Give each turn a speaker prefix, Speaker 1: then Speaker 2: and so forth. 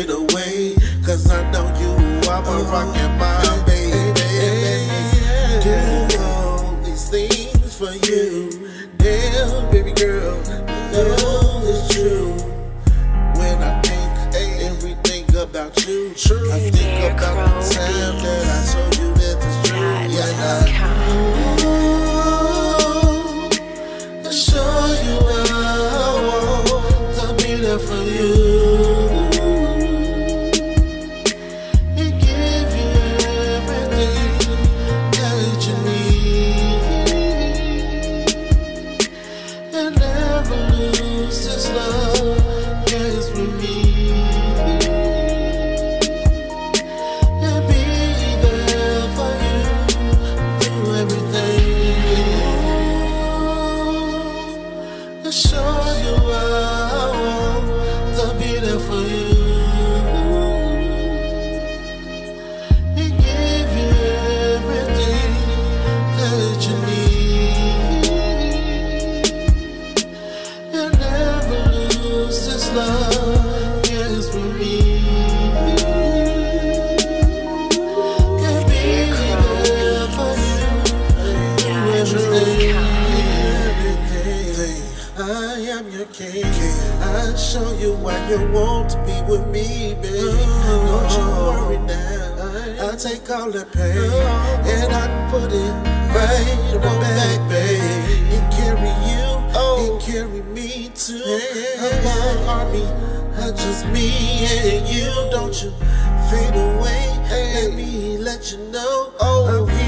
Speaker 1: fade away, cause I know you, I'm a rockin' my baby. Do all these things for you. Damn, baby girl, you know it's true. When I think everything about you, I think about the time that I told you that it's true. I show you I want to be there for you. Love, yes, for me. Can be there for you. Everything. I am your king. I show you why you want to be with me, baby. Don't you worry now. I take all that pain and I put it right on my back, baby. And carry you, and carry me too. I'm army, just me and you. Don't you fade away. Let me let you know.